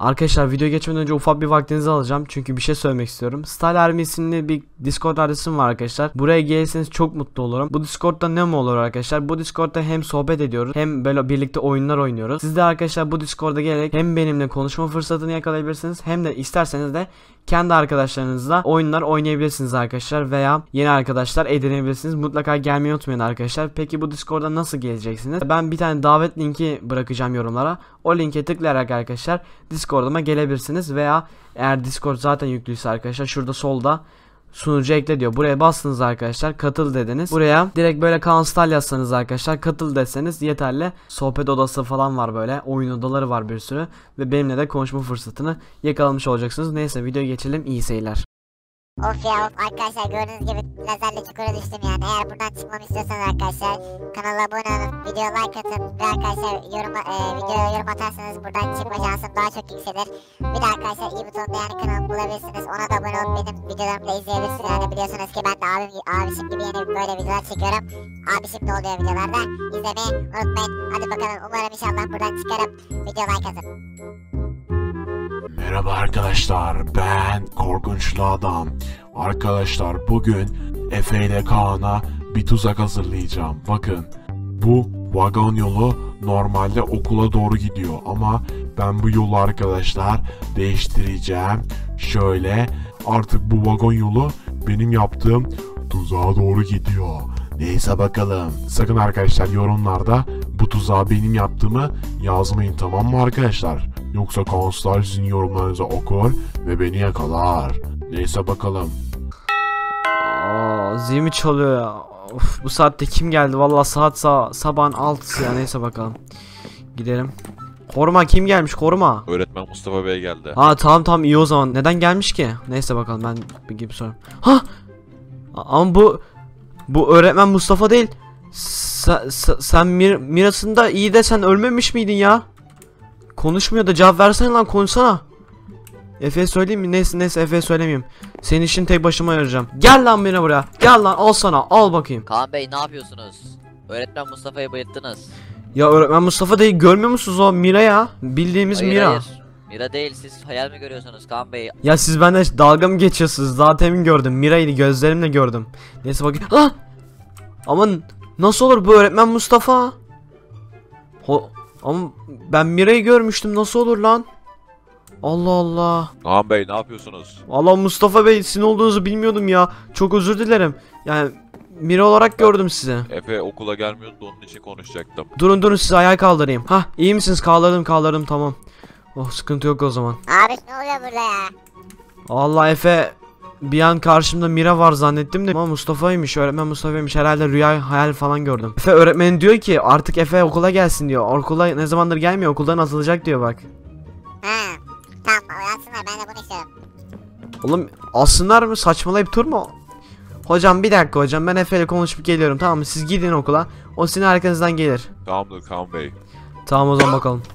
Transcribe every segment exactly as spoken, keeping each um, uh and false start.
Arkadaşlar video geçmeden önce ufak bir vaktinizi alacağım çünkü bir şey söylemek istiyorum. Style Army isimli bir Discord adresim var arkadaşlar. Buraya gelirseniz çok mutlu olurum. Bu Discord'da ne mi olur arkadaşlar? Bu Discord'da hem sohbet ediyoruz hem böyle birlikte oyunlar oynuyoruz. Siz de arkadaşlar bu Discord'a gelerek hem benimle konuşma fırsatını yakalayabilirsiniz hem de isterseniz de kendi arkadaşlarınızla oyunlar oynayabilirsiniz arkadaşlar veya yeni arkadaşlar edinebilirsiniz. Mutlaka gelmeyi unutmayın arkadaşlar. Peki bu Discord'a nasıl geleceksiniz? Ben bir tane davet linki bırakacağım yorumlara. O linke tıklayarak arkadaşlar Discord'uma gelebilirsiniz veya eğer Discord zaten yüklüyse arkadaşlar şurada solda sunucu ekle diyor. Buraya bastınız arkadaşlar, katıl dediniz. Buraya direkt böyle Kaan Stal yazsanız arkadaşlar, katıl deseniz yeterli. Sohbet odası falan var, böyle oyun odaları var bir sürü ve benimle de konuşma fırsatını yakalamış olacaksınız. Neyse videoya geçelim, iyi seyirler. Of ya of arkadaşlar, gördüğünüz gibi lazerle çukura düştüm yani. Eğer buradan çıkmamı istiyorsanız arkadaşlar kanala abone olun, videoya like atın ve arkadaşlar yorum, e, videoya yorum atarsanız buradan çıkma şansım daha çok yükselir. Bir de arkadaşlar iyi butonda yani kanalımı bulabilirsiniz, ona da abone olup benim videolarımı da izleyebilirsiniz. Yani biliyorsunuz ki ben de abim, abişim gibi yeni böyle videolar çekiyorum. Abişim de oluyor videolarda, izlemeyi unutmayın. Hadi bakalım, umarım inşallah buradan çıkarım. Video like atın. Merhaba arkadaşlar, ben Korkunçlu Adam. Arkadaşlar bugün Efe ile Kaan'a bir tuzak hazırlayacağım. Bakın, bu vagon yolu normalde okula doğru gidiyor ama ben bu yolu arkadaşlar değiştireceğim. Şöyle, artık bu vagon yolu benim yaptığım tuzağa doğru gidiyor. Neyse bakalım. Sakın arkadaşlar yorumlarda bu tuzağı benim yaptığımı yazmayın, tamam mı arkadaşlar? Yoksa Kanslar sizin yorumlarınızı okur ve beni yakalar. Neyse bakalım. Aa, zil mi çalıyor ya? Of, bu saatte kim geldi? Vallahi saat sa sabahın altısı ya. Neyse bakalım. Gidelim. Koruma, kim gelmiş? Koruma. Öğretmen Mustafa Bey geldi. Ha tamam tamam, iyi o zaman. Neden gelmiş ki? Neyse bakalım, ben bir gibi sorayım. Ha! Ama bu bu öğretmen Mustafa değil. Sen, sen Mir Miras'ında iyi de sen ölmemiş miydin ya? Konuşmuyor da cevap versene lan, konuşsana. Efe'ye söyleyeyim mi? Neyse neyse Efe'ye söylemeyeyim. Senin işin tek başıma ayıracağım. Gel lan beni buraya. Gel lan, al sana, al bakayım. Kaan Bey ne yapıyorsunuz? Öğretmen Mustafa'yı bayılttınız. Ya öğretmen Mustafa değil, görmüyor musunuz o Mira ya? Bildiğimiz Hayır, Mira. hayır. Mira değil, siz hayal mi görüyorsunuz Kaan Bey? Ya siz benden dalga mı geçiyorsunuz? Daha temin gördüm. Mira'ydı, gözlerimle gördüm. Neyse bakayım. Ah! Aman nasıl olur bu öğretmen Mustafa? Ho Ama ben Mira'yı görmüştüm, nasıl olur lan? Allah Allah. Kaan Bey ne yapıyorsunuz? Allah, Mustafa Bey sizin olduğunuzu bilmiyordum ya. Çok özür dilerim. Yani Mira olarak gördüm sizi. Efe okula gelmiyordu da onun için konuşacaktım. Durun durun, sizi ayağa kaldırayım. Hah, iyi misiniz? Kaldırdım kaldırdım, tamam. Oh, sıkıntı yok o zaman. Abi ne oluyor burada ya? Allah, Efe bir an karşımda Mira var zannettim de ama Mustafa'ymış, öğretmen Mustafa'ymış, herhalde rüya hayal falan gördüm. Efe öğretmen diyor ki artık Efe okula gelsin diyor. Okula ne zamandır gelmiyor, okuldan atılacak diyor bak. Ha, tamam uyansınlar, ben de bunu istiyorum. Oğlum alsınlar mı, saçmalayıp durma. Hocam bir dakika hocam, ben Efe ile konuşup geliyorum, tamam mı? Siz gidin okula, o sizin arkanızdan gelir. Tamamdır Kaan Bey. Tamam o zaman bakalım.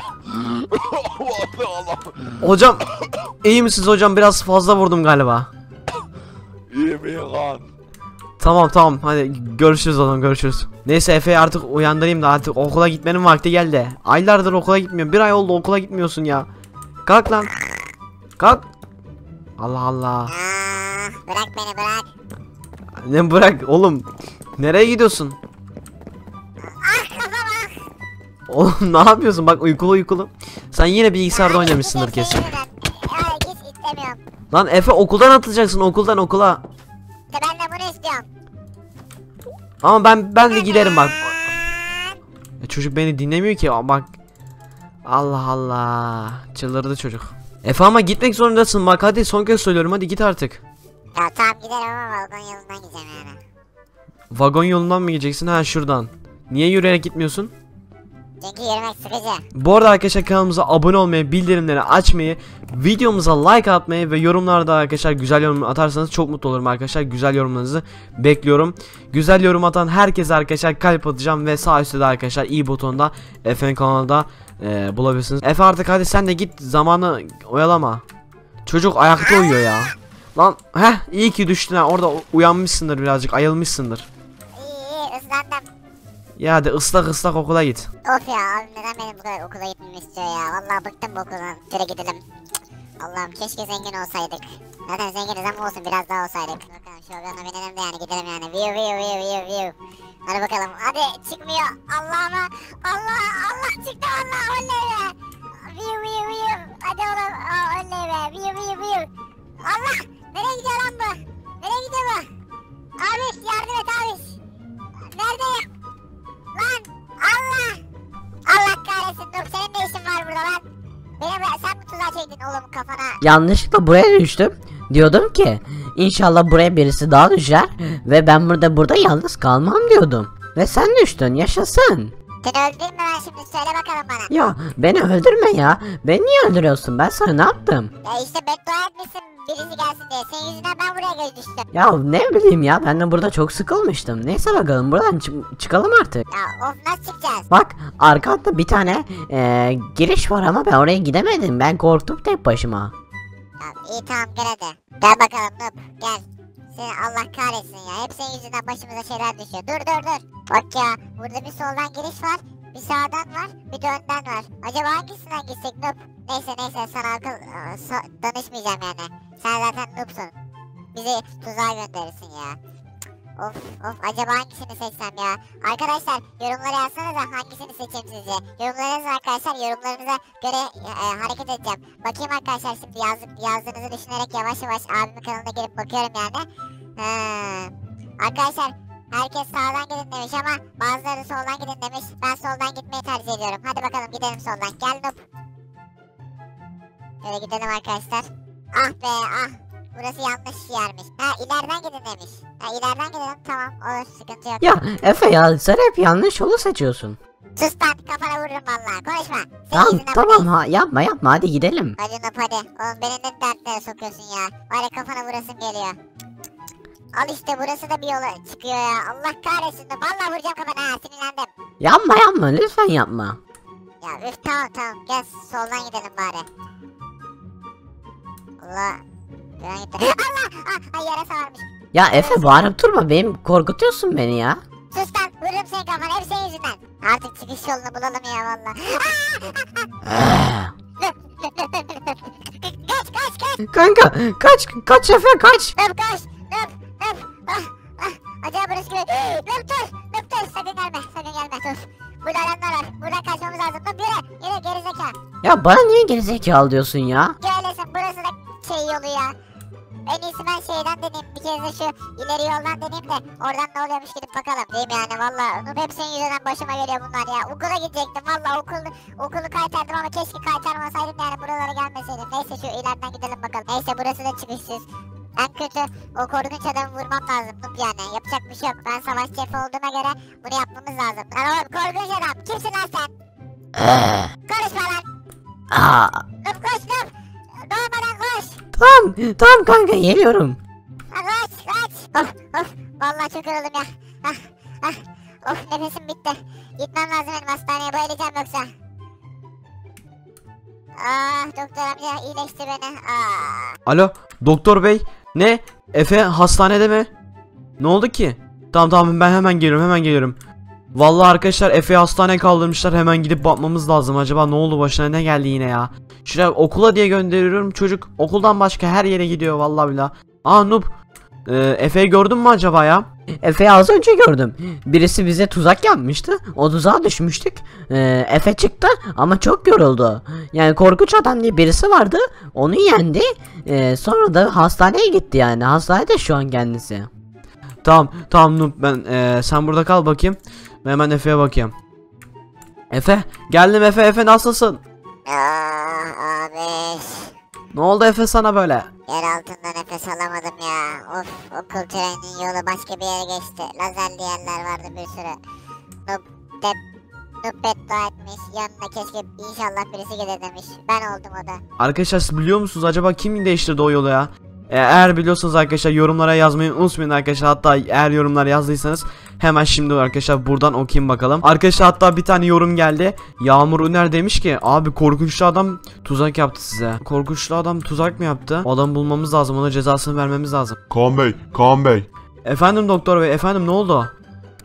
Hocam iyi misiniz hocam, biraz fazla vurdum galiba. İyi mi Kaan? Tamam tamam, hadi görüşürüz o zaman, görüşürüz. Neyse Efe'yi artık uyandırayım da artık okula gitmenin vakti geldi. Aylardır okula gitmiyor, bir ay oldu okula gitmiyorsun ya. Kalk lan, kalk. Allah Allah. Aa, bırak beni, bırak. Ne bırak oğlum, nereye gidiyorsun? Oğlum ne yapıyorsun, bak uykulu uykulu. Sen yine bilgisayarda oynamışsındır kesin. Hayır, hiç istemiyorum. Lan Efe, okuldan atılacaksın, okuldan okula. İşte ben de bunu istiyorum. Ama ben ben de giderim bak. E, çocuk beni dinlemiyor ki bak. Allah Allah, çıldırdı çocuk. Efe ama gitmek zorundasın bak, hadi son kez söylüyorum, hadi git artık. Ya tamam giderim ama vagon yolundan gideceğim yani. Vagon yolundan mı gideceksin? Ha, şuradan. Niye yürüyerek gitmiyorsun? Çünkü yürümek sıkıcı. Bu arada arkadaşlar kanalımıza abone olmayı, bildirimleri açmayı, videomuza like atmayı ve yorumlarda arkadaşlar güzel yorum atarsanız çok mutlu olurum arkadaşlar. Güzel yorumlarınızı bekliyorum. Güzel yorum atan herkese arkadaşlar kalp atacağım ve sağ üstte de arkadaşlar i butonunda Efe'nin kanalında e, bulabilirsiniz. Efe artık hadi sen de git, zamanı oyalama. Çocuk ayakta uyuyor ya. Lan heh, iyi ki düştün ha, orada uyanmışsındır, birazcık ayılmışsındır. İyi iyi ıslandım. Ya hadi ıslak ıslak okula git. Of ya abi neden benim bu kadar okula gitmemi istiyor ya? Vallahi bıktım bu okuldan. Şöyle gidelim. Allah'ım keşke zengin olsaydık. Zaten zenginiz ama olsun biraz daha olsaydık. Bakalım şu aviona binelim de yani gidelim yani. View view view view view. Hadi bakalım. Hadi çıkmıyor. Allah'ıma. Allah Allah çıktı Allah oley be. View view view. Hadi oğlum. Aa, oley be. View view view. Allah. Nereye gidiyor lan bu? Nereye gidiyor bu? Abi yardım et abi. Neredeyim? Lan Allah. Allah kahretsin. Dur senin ne işin var burada lan? Benim sen mi tuzağa çektin oğlum kafana? Yanlışlıkla buraya düştüm. Diyordum ki inşallah buraya birisi daha düşer ve ben burada burada yalnız kalmam diyordum. Ve sen düştün, yaşasın. Seni öldüreyim mi ben şimdi? Söyle bakalım bana. Ya beni öldürme ya. Beni niye öldürüyorsun? Ben sana ne yaptım? Ya işte beddua etmişsin birisi gelsin diye. Senin yüzünden ben buraya göz düştüm. Ya ne bileyim ya, ben de burada çok sıkılmıştım. Neyse bakalım, buradan çı- çıkalım artık. Ya of nasıl çıkacağız? Bak arkanda bir tane eee, giriş var ama ben oraya gidemedim. Ben korktum tek başıma. Ya iyi tamam gel hadi. Gel bakalım Noob gel. Seni Allah kahretsin ya. Hep senin yüzünden başımıza şeyler düşüyor. Dur dur dur. Bak ya burada bir soldan giriş var. Bir sağdan var. Bir de önden var. Acaba hangisinden gitsek Noob? Neyse neyse sana akıl ıı, so- danışmayacağım yani. Sen zaten Noob'sun. Bizi tuzağa gönderirsin ya. Of of acaba hangisini seçsem ya? Arkadaşlar yorumlara yazsanıza hangisini seçeyim sizce? Yorumlarınız arkadaşlar, yorumlarınıza göre e, hareket edeceğim. Bakayım arkadaşlar şimdi yaz, yazdığınızı düşünerek yavaş yavaş abimin kanalına girip bakıyorum yani. He. Arkadaşlar herkes sağdan gidin demiş ama bazıları soldan gidin demiş. Ben soldan gitmeyi tercih ediyorum. Hadi bakalım gidelim soldan. Gel Noob. Şöyle gidelim arkadaşlar. Ah be ah. Burası yanlış yermiş. Ha ileriden gidin demiş. Ha ileriden gidelim tamam olur sıkıntı yok. Ya Efe ya, sen hep yanlış yolu seçiyorsun. Sus lan kafana vururum vallahi konuşma. Senin Tamam yüzünden tamam buradayız. ha, yapma yapma, hadi gidelim. Hadi Noob hadi. Oğlum beni ne dertlere sokuyorsun ya. Var ya kafana vurasım geliyor. Al işte burası da bir yola çıkıyor ya. Allah kahretsin Noob. Vallahi vuracağım kafana ha sinirlendim. Yapma yapma, lütfen yapma. Ya üf tamam tamam gel soldan gidelim bari. Allah. Ben gitti. Allah! Ah, ay yarasa varmış. Ya Efe bağırıp durma, benim korkutuyorsun beni ya. Sus lan vururum senin kafana hep senin yüzünden. Artık çıkış yolunu bulalım ya valla. Kaç kaç kaç. Kanka kaç kaç Efe kaç. Nöp kaç. Nöp nöp. Ah, ah. Acaba burası gibi. Nöp dur. Nöp dur. Sakın gelme. Sakın gelme dur. Burada adamlar var. Buradan kaçmamız lazım. Nöp yürü. Yürü gerizekalı. Ya bana niye gerizekalı diyorsun ya? Öylesin burası da şey yolu ya. En iyisi ben şeyden deneyeyim. Bir kez de şu ileri yoldan deneyeyim de oradan ne oluyormuş gidip bakalım. Değil mi yani valla. Hep senin yüzünden başıma geliyor bunlar ya. Okula gidecektim valla okulu, okulu kaytardım ama keşke kaytarmasaydım yani buralara gelmeseydim. Neyse şu ileriden gidelim bakalım. Neyse burası da çıkışsız. En kötü o korkunç adamı vurmam lazım Noob yani. Yapacak bir şey yok. Ben savaş şefi olduğuma göre bunu yapmamız lazım. Lan oğlum korkunç adam. Kimsin lan sen? Konuşma lan. Aa, Noob koş Noob. Doğmadan koş. tamam tamam kanka, geliyorum. Ha, kaç kaç. Of of. Vallahi çok yoruldum ya. Ah, ah. Of nefesim bitti. Gitmem lazım benim hastaneye bayılacağım yoksa. Ah doktor amca iyileştir beni. Ah. Alo doktor bey. Ne? Efe hastanede mi? Ne oldu ki? Tamam tamam ben hemen geliyorum hemen geliyorum. Vallahi arkadaşlar Efe'yi hastaneye kaldırmışlar, hemen gidip bakmamız lazım. Acaba ne oldu, başına ne geldi yine ya? Şuraya okula diye gönderiyorum, çocuk okuldan başka her yere gidiyor vallahi billahi. Aa Noob, ee, Efe'yi gördün mü acaba ya? Efe'yi az önce gördüm. Birisi bize tuzak yapmıştı. O tuzağa düşmüştük. Ee, Efe çıktı ama çok yoruldu. Yani korkunç adam diye birisi vardı. Onu yendi. Ee, sonra da hastaneye gitti yani. Hastanede şu an kendisi. Tamam tamam Noob, ben ee, sen burada kal bakayım. Ben hemen Efe'ye bakayım. Efe geldim Efe. Efe nasılsın? Ah abi. Ne oldu Efe sana böyle? Yer altında nefes alamadım ya. Of okul treninin yolu başka bir yere geçti. Lazerli yerler vardı bir sürü. Noob dep Noob beddua etmiş. Yanına keşke inşallah birisi gelir demiş. Ben oldum o da. Arkadaşlar siz biliyor musunuz acaba kim değiştirdi o yolu ya? E, Eğer biliyorsanız arkadaşlar yorumlara yazmayı unutmayın arkadaşlar. Hatta eğer yorumlar yazdıysanız hemen şimdi arkadaşlar buradan okuyayım bakalım. Arkadaşlar hatta bir tane yorum geldi. Yağmur Üner demiş ki abi korkunçlu adam tuzak yaptı size. Korkunçlu adam tuzak mı yaptı? O adamı bulmamız lazım, ona cezasını vermemiz lazım. Kaan Bey, Kaan Bey. Efendim doktor bey, efendim ne oldu?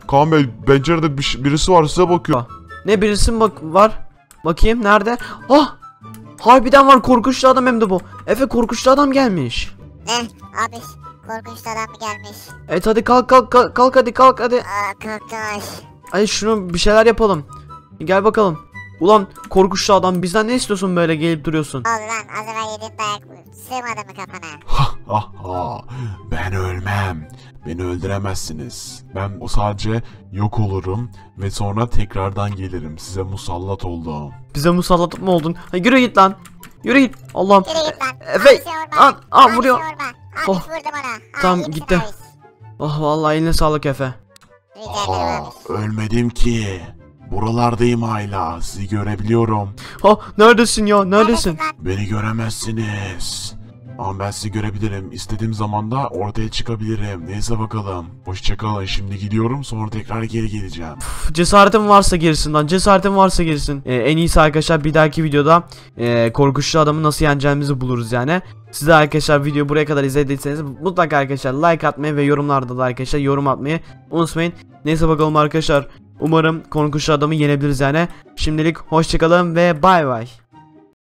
Kaan Bey pencerede bir- birisi var size bakıyor. Ne birisi mi bak var? Bakayım nerede? Ah! Harbiden var, korkunçlu adam hem de bu. Efe, korkunçlu adam gelmiş. Ne? Abi korkunç adam mı gelmiş? Evet hadi kalk kalk kalk, kalk hadi kalk hadi. Aa korkmuş. Hadi şunu bir şeyler yapalım. Gel bakalım. Ulan korkunçlu adam, bizden ne istiyorsun böyle gelip duruyorsun? Ne oldu lan? Az evvel yediğin dayak sığmadı mı kafana? Ha ha ha. Ben ölmem. Beni öldüremezsiniz. Ben o sadece yok olurum ve sonra tekrardan gelirim. Size musallat oldum. Bize musallat mı oldun? Ha, yürü git lan. Yürü git. Allah'ım. Yürü git lan. Efe, Abi şey vurma. an- an Abi vuruyor. şey vurma. Abi Oh. vurdum ona. Abi, Tamam, iyi misin gitti. abi? Oh vallahi eline sağlık Efe. Rica ederim Ha, abi. ölmedim ki. Buralardayım hala. Sizi görebiliyorum. Ha, neredesin ya? Neredesin? lan? Beni göremezsiniz. Ama ben sizi görebilirim. İstediğim zaman da ortaya çıkabilirim. Neyse bakalım. Hoşçakalın. Şimdi gidiyorum, sonra tekrar geri geleceğim. Üf, cesaretin varsa girsin lan. Cesaretin varsa girsin. Ee, en iyisi arkadaşlar bir dahaki videoda e, korkunçlu adamı nasıl yeneceğimizi buluruz yani. Siz de arkadaşlar videoyu buraya kadar izlediyseniz mutlaka arkadaşlar like atmayı ve yorumlarda da arkadaşlar yorum atmayı unutmayın. Neyse bakalım arkadaşlar. Umarım korkunçlu adamı yenebiliriz yani. Şimdilik hoşçakalın ve bay bay.